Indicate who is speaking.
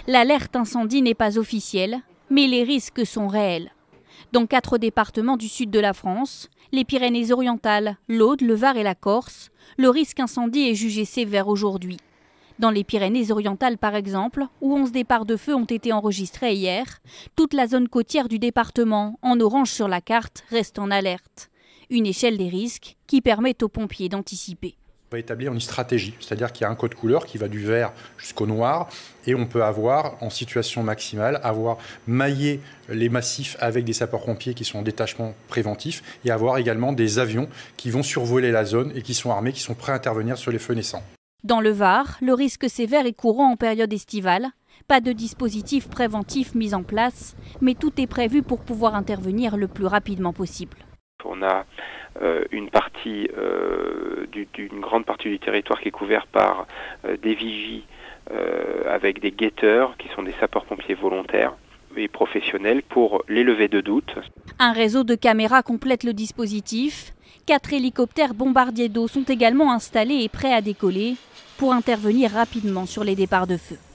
Speaker 1: L'alerte incendie n'est pas officielle, mais les risques sont réels. Dans 4 départements du sud de la France, les Pyrénées-Orientales, l'Aude, le Var et la Corse, le risque incendie est jugé sévère aujourd'hui. Dans les Pyrénées-Orientales par exemple, où 11 départs de feu ont été enregistrés hier, toute la zone côtière du département, en orange sur la carte, reste en alerte. Une échelle des risques qui permet aux pompiers d'anticiper.
Speaker 2: On va établir une stratégie, c'est-à-dire qu'il y a un code couleur qui va du vert jusqu'au noir et on peut avoir, en situation maximale, maillé les massifs avec des sapeurs-pompiers qui sont en détachement préventif et avoir également des avions qui vont survoler la zone et qui sont armés, qui sont prêts à intervenir sur les feux naissants.
Speaker 1: Dans le Var, le risque sévère est courant en période estivale. Pas de dispositif préventif mis en place, mais tout est prévu pour pouvoir intervenir le plus rapidement possible.
Speaker 3: On a une grande partie du territoire qui est couvert par des vigies avec des guetteurs qui sont des sapeurs-pompiers volontaires et professionnels pour les levées de doute.
Speaker 1: Un réseau de caméras complète le dispositif. 4 hélicoptères bombardiers d'eau sont également installés et prêts à décoller pour intervenir rapidement sur les départs de feu.